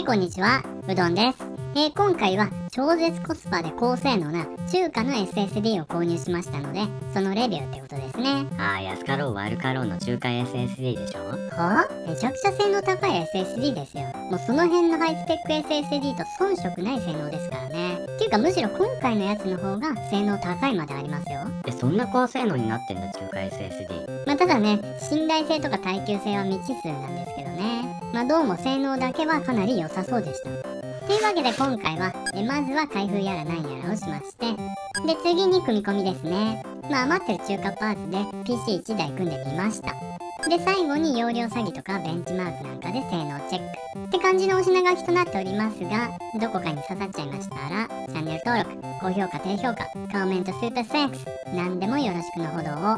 こんにちは、うどんです。今回は超絶コスパで高性能な中華の SSD を購入しましたので、そのレビューってことですね。 安かろう悪かろうの中華 SSD でしょ。 はぁ？めちゃくちゃ性能高い SSD ですよ。もうその辺のハイスペック SSD と遜色ない性能ですからね。っていうかむしろ今回のやつの方が性能高いまでありますよ。 そんな高性能になってんだ、中華 SSD。 ただね、信頼性とか耐久性は未知数なんですけどね。どうも性能だけはかなり良さそうでした。というわけで今回は、まずは開封やらなんやらをしまして、で、次に組み込みですね。余ってる中華パーツで PC1 台組んでみました。で、最後に容量詐欺とかベンチマークなんかで性能チェック。って感じのお品書きとなっておりますが、どこかに刺さっちゃいましたら、チャンネル登録、高評価、低評価、コメントスーパーセックス、何でもよろしくのほどを。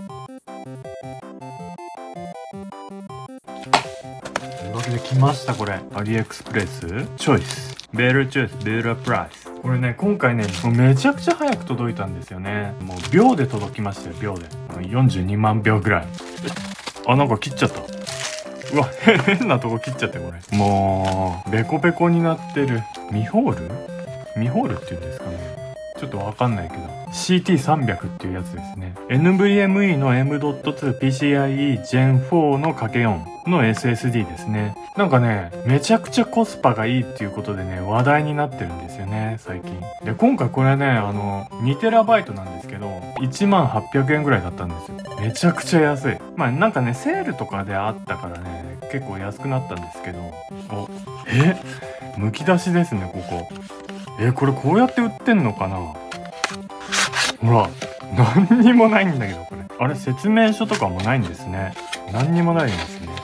というわけで来ました。これアリエクスプレスチョイスベルチョイスベルプライス。これね、今回ねもうめちゃくちゃ早く届いたんですよね。もう秒で届きましたよ。秒で42万秒ぐらい。なんか切っちゃった。うわ変なとこ切っちゃって。これもうベコベコになってる。ミホールっていうんですかね。ちょっとわかんないけど CT300 っていうやつですね。 NVMe の M.2 PCIe Gen 4の ×4 の SSD ですね。なんかね、めちゃくちゃコスパがいいっていうことでね、話題になってるんですよね、最近。で、今回これね、2TB なんですけど、18,000円ぐらいだったんですよ。めちゃくちゃ安い。なんかね、セールとかであったからね、結構安くなったんですけど、むき出しですね、ここ。これこうやって売ってんのかな。ほら、何にもないんだけど、これ。あれ、説明書とかもないんですね。何にもないんですね。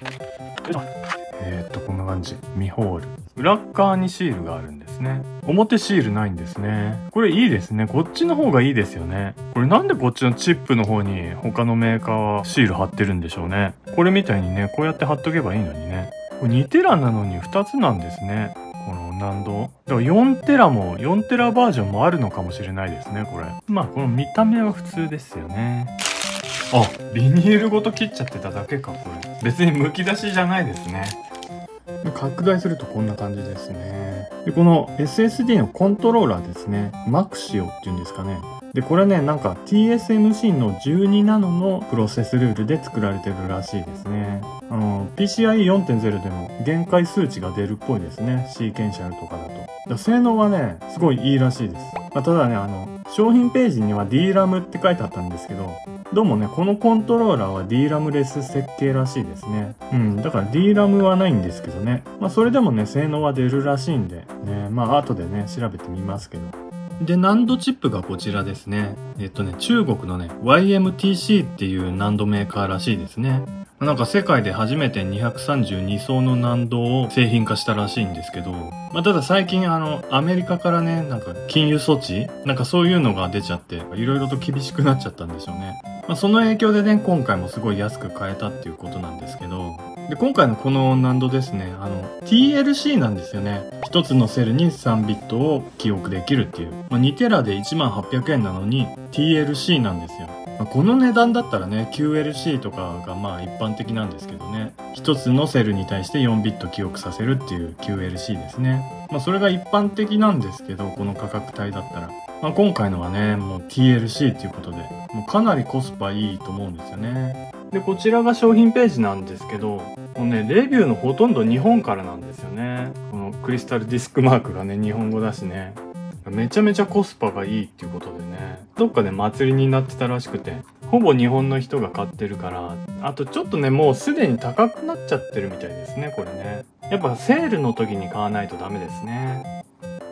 こんな感じ。ミホール。裏側にシールがあるんですね。表シールないんですね。これいいですね。こっちの方がいいですよね。これなんでこっちのチップの方に他のメーカーはシール貼ってるんでしょうね。これみたいにね、こうやって貼っとけばいいのにね。これ2テラなのに2つなんですね。この難度。だから4テラバージョンもあるのかもしれないですね、これ。この見た目は普通ですよね。ビニールごと切っちゃってただけか、これ。別に剥き出しじゃないですね。拡大するとこんな感じですね。で、この SSD のコントローラーですね。マクシオっていうんですかね。で、これね、なんか TSMC の12ナノのプロセスルールで作られてるらしいですね。PCIe 4.0 でも限界数値が出るっぽいですね。シーケンシャルとかだと。性能はね、すごいいいらしいです。ただね、商品ページには DRAM って書いてあったんですけど、どうもね、このコントローラーは DRAM レス設計らしいですね。だから DRAM はないんですけどね。それでもね、性能は出るらしいんで、ね、後でね、調べてみますけど。で、難度チップがこちらですね。中国のね、YMTC っていう難度メーカーらしいですね。なんか世界で初めて232層の難度を製品化したらしいんですけど、ただ最近アメリカからね、なんか禁輸措置なんかそういうのが出ちゃって、いろいろと厳しくなっちゃったんでしょうね。その影響でね、今回もすごい安く買えたっていうことなんですけど、で、今回のこの難度ですね、TLC なんですよね。一つのセルに3ビットを記憶できるっていう。2テラで18,000円なのに TLC なんですよ。この値段だったらね、QLC とかが一般的なんですけどね。一つのセルに対して4ビット記憶させるっていう QLC ですね。それが一般的なんですけど、この価格帯だったら。今回のはね、もう TLC っていうことで、もうかなりコスパいいと思うんですよね。で、こちらが商品ページなんですけど、もうね、レビューのほとんど日本からなんですよね。このクリスタルディスクマークがね、日本語だしね。めちゃめちゃコスパがいいっていうことでね、どっかで祭りになってたらしくて、ほぼ日本の人が買ってるから、あとちょっとね、もうすでに高くなっちゃってるみたいですね、これね。やっぱセールの時に買わないとダメですね。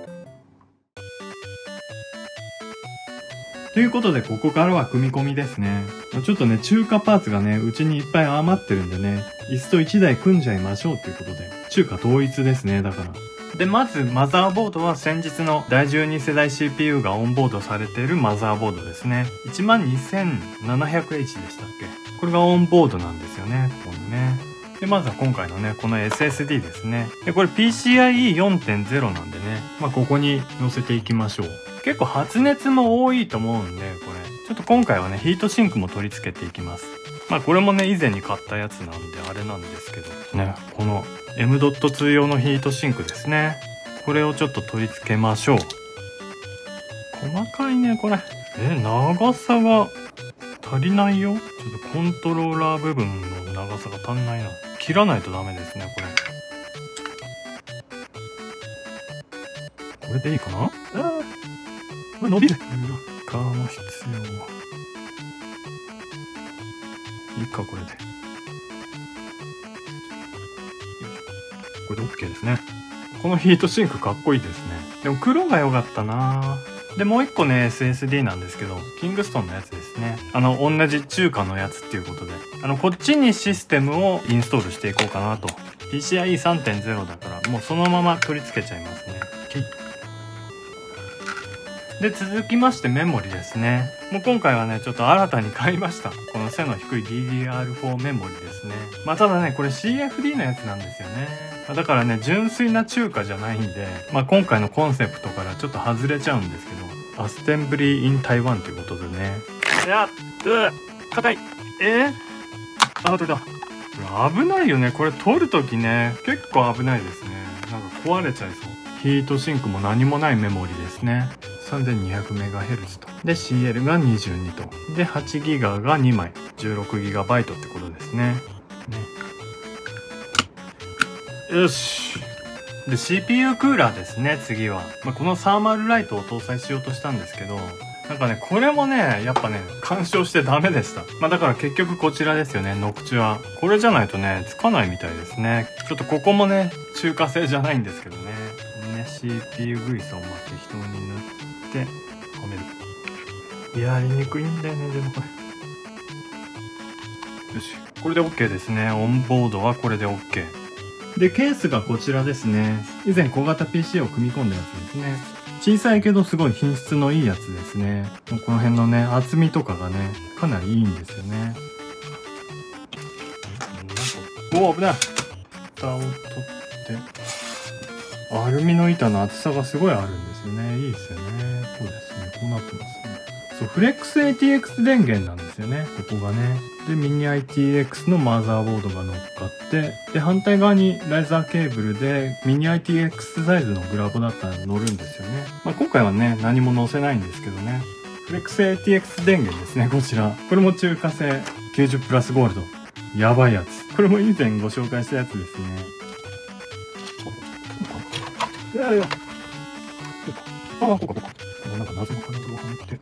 ということで、ここからは組み込みですね。ちょっとね、中華パーツがね、うちにいっぱい余ってるんでね、いっそ1台組んじゃいましょうっていうことで、中華統一ですね、だから。で、まずマザーボードは先日の第12世代 CPU がオンボードされているマザーボードですね。12700H でしたっけ？これがオンボードなんですよね、ここにね。で、まずは今回のね、この SSD ですね。で、これ PCIe 4.0 なんでね、ここに載せていきましょう。結構発熱も多いと思うんで、これ。ちょっと今回はね、ヒートシンクも取り付けていきます。 まあこれもね以前に買ったやつなんであれなんですけどね、この M.2 用のヒートシンクですね。これをちょっと取り付けましょう。細かいねこれ。長さが足りないよ。ちょっとコントローラー部分の長さが足んないな。切らないとダメですねこれ。これでいいかな。伸びる。裏側も必要。いいかこれで。これで OK ですね。このヒートシンクかっこいいですね。でも黒が良かったな。でもう一個ね SSD なんですけど、キングストンのやつですね。同じ中華のやつっていうことで、こっちにシステムをインストールしていこうかなと。 PCIe 3.0 だからもうそのまま取り付けちゃいますね。で続きましてメモリですね。もう今回はねちょっと新たに買いました。この背の低い DDR4 メモリですね。まあただねこれ CFD のやつなんですよね。だからね純粋な中華じゃないんで、まあ今回のコンセプトからちょっと外れちゃうんですけど、アステンブリーイン台湾ということでね。硬い。取れた。これ危ないよね。これ取るときね結構危ないですね。なんか壊れちゃいそう。ヒートシンクも何もないメモリですね。3200MHz と。で CL が22と。で 8GB が2枚。16GB ってことですね。よし。で CPU クーラーですね次は。このサーマルライトを搭載しようとしたんですけど、なんかねこれもねやっぱね干渉してダメでした。だから結局こちらですよね、ノクチュア。これじゃないとねつかないみたいですね。ちょっとここもね中華製じゃないんですけどね。CPU グリスを適当に塗ってはめる。やりにくいんだよねでもこれ。よし、これで OK ですね。オンボードはこれで OK。でケースがこちらですね。以前小型 PC を組み込んだやつですね。小さいけどすごい品質のいいやつですね。この辺のね厚みとかがねかなりいいんですよね。おお危ない。蓋を取ってアルミの板の厚さがすごいあるんですよね。いいですよね。そうですね。こうなってますね。そう、フレックス ATX 電源なんですよね。ここがね。で、ミニ ITX のマザーボードが乗っかって、で、反対側にライザーケーブルでミニ ITX サイズのグラボだったら乗るんですよね。今回はね、何も載せないんですけどね。フレックス ATX 電源ですね、こちら。これも中華製90プラスゴールド。やばいやつ。これも以前ご紹介したやつですね。ここなんか謎の金具をはめて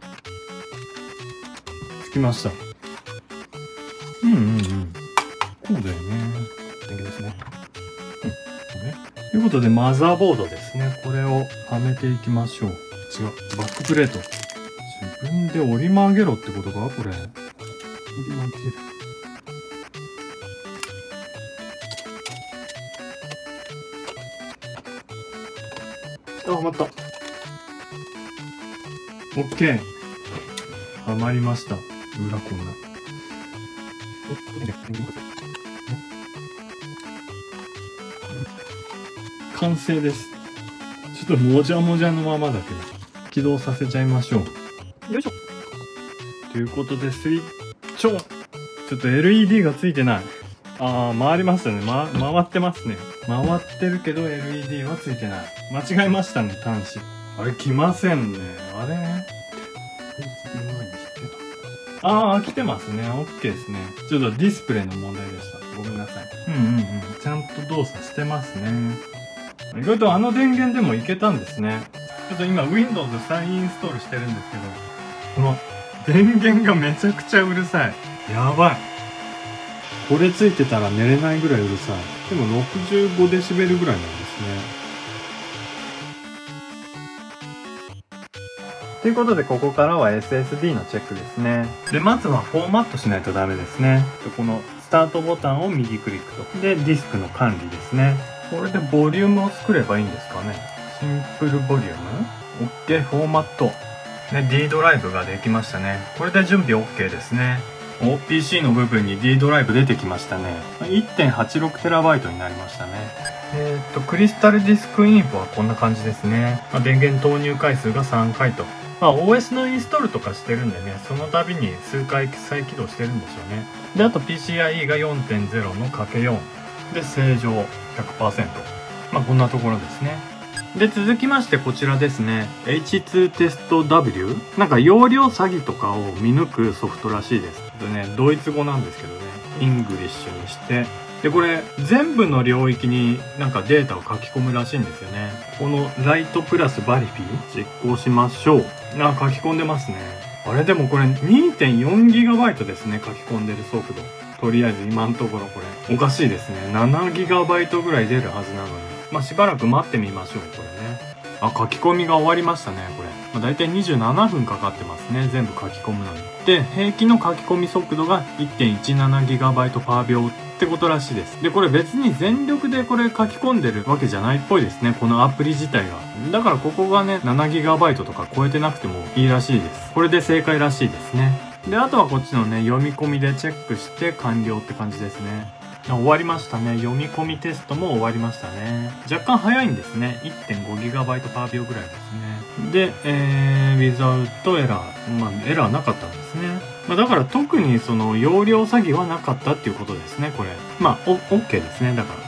つきました。こうだよね。電源ですね。ということでマザーボードですね。これをはめていきましょう。違う、バックプレート。自分で折り曲げろってことかこれ。折り曲げる。はまった。OK。はまりました。裏こんな。完成です。ちょっともじゃもじゃのままだけど、起動させちゃいましょう。よいしょ。ということで、スイッチオン。ちょっと LED がついてない。回りましたね。回ってますね。回ってるけど LED はついてない。間違えましたね、端子。あれ、来ませんね。あれ来てますね。OK ですね。ちょっとディスプレイの問題でした。ごめんなさい。ちゃんと動作してますね。意外と電源でもいけたんですね。ちょっと今 Windows 再インストールしてるんですけど、この電源がめちゃくちゃうるさい。やばい。これついてたら寝れないぐらいうるさい。でも65デシベルぐらいなんですね。ということでここからは SSD のチェックですね。で、まずはフォーマットしないとダメですね。このスタートボタンを右クリックと。で、ディスクの管理ですね。これでボリュームを作ればいいんですかね。シンプルボリューム ?OK、フォーマット。で、D ドライブができましたね。これで準備 OK ですね。OPC の部分に D ドライブ出てきましたね。1.86TB になりましたね。クリスタルディスクインフォはこんな感じですね。電源投入回数が3回と。 まあ OS のインストールとかしてるんでね、その度に数回再起動してるんでしょうね。で、あと PCIe が 4.0 の ×4 で正常 100%。まあこんなところですね。で、続きましてこちらですね。H2 テスト W。なんか容量詐欺とかを見抜くソフトらしいです。でね、ドイツ語なんですけどね、イングリッシュにして。で、これ全部の領域になんかデータを書き込むらしいんですよね。このライトプラスバリフィ実行しましょう。あ、書き込んでますね。あれでもこれ 2.4GB ですね、書き込んでる速度。とりあえず今のところこれおかしいですね。7GB ぐらい出るはずなのに。まあしばらく待ってみましょう、これね。あ、書き込みが終わりましたね、これ。まあ、だいたい27分かかってますね、全部書き込むのに。で、平均の書き込み速度が 1.17GB パー秒ってことらしいです。で、これ別に全力でこれ書き込んでるわけじゃないっぽいですね、このアプリ自体が。だからここがね、7GB とか超えてなくてもいいらしいです。これで正解らしいですね。で、あとはこっちのね、読み込みでチェックして完了って感じですね。終わりましたね。読み込みテストも終わりましたね。若干早いんですね。1.5GB パー秒ぐらいですね。で、without error。まあ、エラーなかったんですね。まあ、だから特にその容量詐欺はなかったっていうことですね、これ。まあ、OK ですね、だから。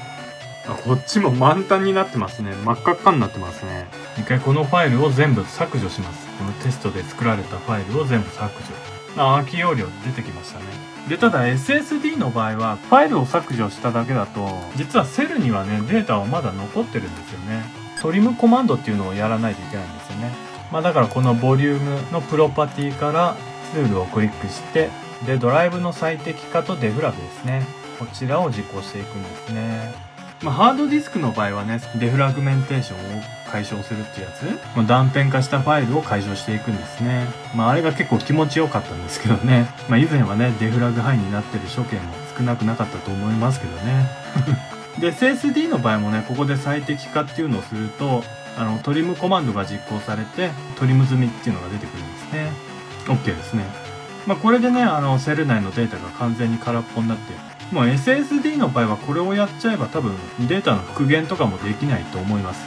こっちも満タンになってますね。真っ赤っかになってますね。一回このファイルを全部削除します。このテストで作られたファイルを全部削除。空き容量出てきましたね。で、ただ SSD の場合はファイルを削除しただけだと実はセルにはねデータはまだ残ってるんですよね。トリムコマンドっていうのをやらないといけないんですよね。まあだからこのボリュームのプロパティからツールをクリックしてでドライブの最適化とデフラグですね。こちらを実行していくんですね。まあ、ハードディスクの場合はね、デフラグメンテーションを解消するってやつ、断片化したファイルを解消していくんですね。まあ、あれが結構気持ちよかったんですけどね。まあ、以前はね、デフラグ範囲になってる処刑も少なくなかったと思いますけどね。で、SSD の場合もね、ここで最適化っていうのをすると、トリムコマンドが実行されて、トリム済みっていうのが出てくるんですね。OK ですね。まあ、これでね、セル内のデータが完全に空っぽになって、もう SSD の場合はこれをやっちゃえば多分データの復元とかもできないと思います。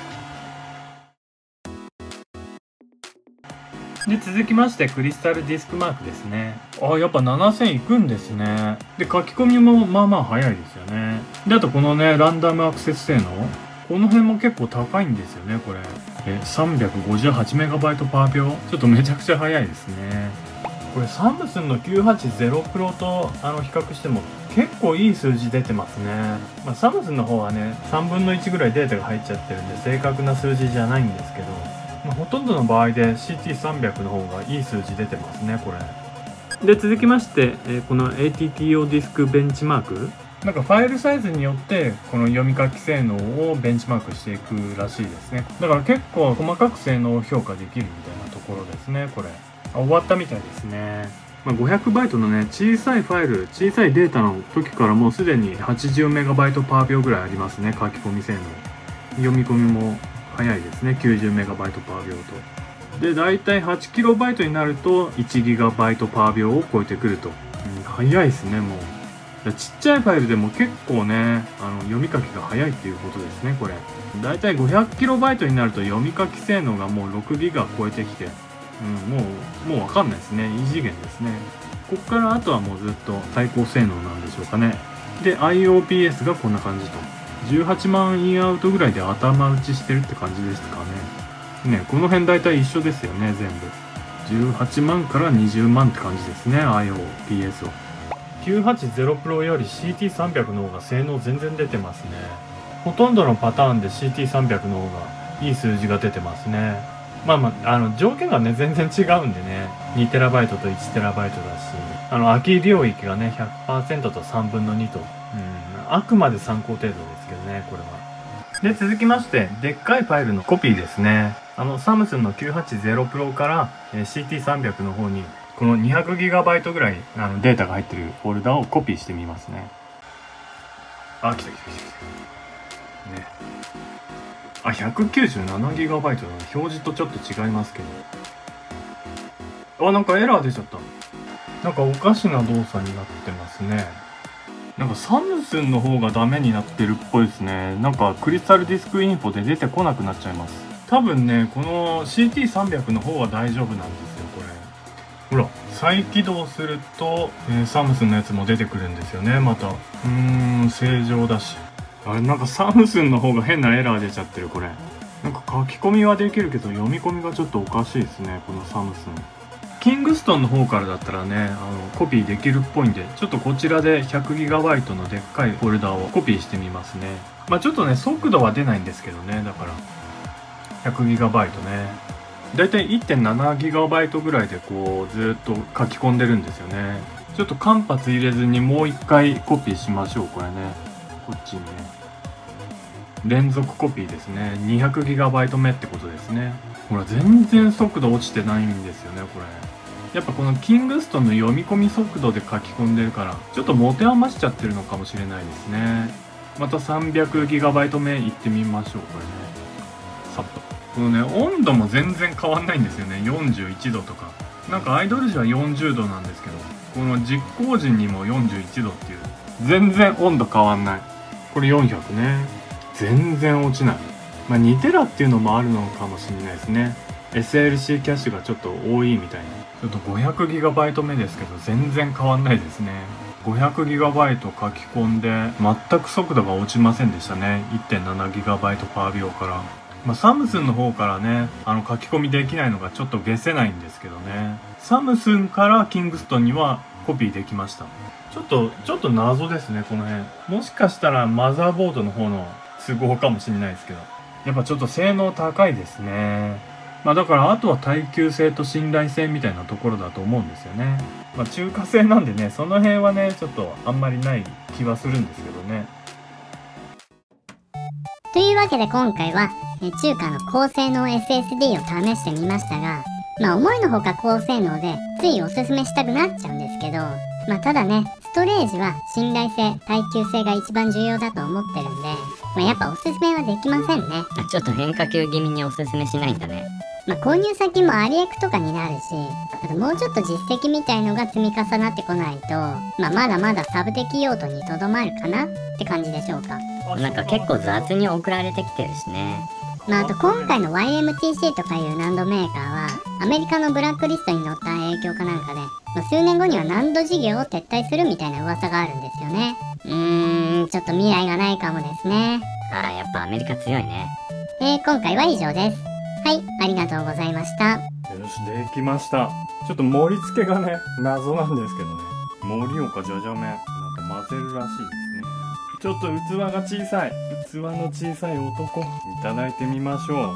で、続きましてクリスタルディスクマークですね。やっぱ7000いくんですね。で、書き込みもまあまあ早いですよね。で、あとこのね、ランダムアクセス性能。この辺も結構高いんですよね、これ。358MB パー秒。ちょっとめちゃくちゃ早いですね。これサムスンの980 Pro と比較しても結構いい数字出てますね。まあ、サムスンの方はね3分の1ぐらいデータが入っちゃってるんで正確な数字じゃないんですけど、まあ、ほとんどの場合で CT300 の方がいい数字出てますね、これ。で、続きまして、この ATTO ディスクベンチマーク。なんかファイルサイズによってこの読み書き性能をベンチマークしていくらしいですね。だから結構細かく性能を評価できるみたいなところですね、これ。終わったみたいですね。まあ、500バイトのね、小さいファイル、小さいデータの時からもうすでに 80MB パー秒ぐらいありますね、書き込み性能。読み込みも早いですね、90MB パー秒と。で、だいたい 8KB になると 1GB パー秒を超えてくると。早いですね、もう。ちっちゃいファイルでも結構ね、読み書きが早いっていうことですね、これ。だいたい 500KB になると読み書き性能がもう 6GB 超えてきて、もうわかんないですね。異次元ですね。ここからあとはもうずっと最高性能なんでしょうかね。で、IOPS がこんな感じと。18万インアウトぐらいで頭打ちしてるって感じですかね。ね、この辺大体一緒ですよね、全部。18万から20万って感じですね、IOPS を。980 Pro より CT300 の方が性能全然出てますね。ほとんどのパターンで CT300 の方がいい数字が出てますね。まあ条件がね全然違うんでね、 2TB と 1TB だし、空き領域がね 100% と3分の2と、あくまで参考程度ですけどね、これは。で、続きましてでっかいファイルのコピーですね。サムスンの980 Pro から CT300 の方にこの 200GB ぐらいデータが入ってるフォルダをコピーしてみますね。来た。ね。197GB の表示とちょっと違いますけど。なんかエラー出ちゃった。なんかおかしな動作になってますね。なんかサムスンの方がダメになってるっぽいですね。なんかクリスタルディスクインフォで出てこなくなっちゃいます。 多分ね、この CT300 の方は大丈夫なんですよ、これ。ほら、再起動すると、サムスンのやつも出てくるんですよね、また。正常だし。あれ、なんかサムスンの方が変なエラー出ちゃってる、これ。なんか書き込みはできるけど、読み込みがちょっとおかしいですね、このサムスン。キングストンの方からだったらね、コピーできるっぽいんで、ちょっとこちらで 100GB のでっかいフォルダをコピーしてみますね。まあちょっとね、速度は出ないんですけどね、だから。100GB ね。だいたい 1.7GB ぐらいでこう、ずっと書き込んでるんですよね。ちょっと間髪入れずにもう一回コピーしましょう、これね。こっちにね。連続コピーですね。200GB 目ってことですね。ほら、全然速度落ちてないんですよね、これ。やっぱこのキングストンの読み込み速度で書き込んでるから、ちょっと持て余しちゃってるのかもしれないですね。また 300GB 目行ってみましょう、これね。さっと。このね、温度も全然変わんないんですよね。41度とか。なんかアイドル時は40度なんですけど、この実行時にも41度っていう。全然温度変わんない。これ400ね。全然落ちない。まあ2テラっていうのもあるのかもしれないですね。SLC キャッシュがちょっと多いみたいな。ちょっと 500GB 目ですけど全然変わんないですね。500GB 書き込んで全く速度が落ちませんでしたね。 1.7GB 秒から。まあ、サムスンの方からね、書き込みできないのがちょっと消せないんですけどね。サムスンからキングストンにはコピーできました。ちょっと謎ですね、この辺。もしかしたらマザーボードの方の都合かもしれないですけど。やっぱちょっと性能高いですね。まあだからあとは耐久性と信頼性みたいなところだと思うんですよね。まあ中華製なんでね、その辺はね、ちょっとあんまりない気はするんですけどね。 というわけで今回は中華の高性能 SSD を試してみましたが、まあ思いのほか高性能でついおすすめしたくなっちゃうんですけど、まあただね、ストレージは信頼性、耐久性が一番重要だと思ってるんで、まあやっぱおすすめはできませんね。 ちょっと変化球気味におすすめしないんだね。 まあ購入先もアリエクとかになるし、あともうちょっと実績みたいのが積み重なってこないと、まあまだまだサブ的用途にとどまるかなって感じでしょうか。 なんか結構雑に送られてきてるしね。 まああと今回の YMTC とかいう難度メーカーはアメリカのブラックリストに載った影響かなんかで、まあ、数年後には難度事業を撤退するみたいな噂があるんですよね。ちょっと未来がないかもですね。 やっぱアメリカ強いね。 今回は以上です。はい、ありがとうございました。 よし、できました。ちょっと盛り付けがね、謎なんですけどね。盛岡じゃじゃ麺、なんか混ぜるらしいですね。ちょっと器が小さい。器の小さい男、いただいてみましょう。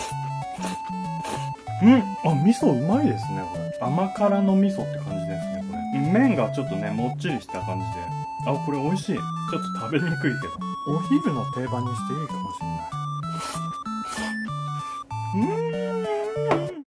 味噌うまいですね、これ。甘辛の味噌って感じですね、これ。麺がちょっとね、もっちりした感じで。これ美味しい。ちょっと食べにくいけど。お昼の定番にしていいかもしれない。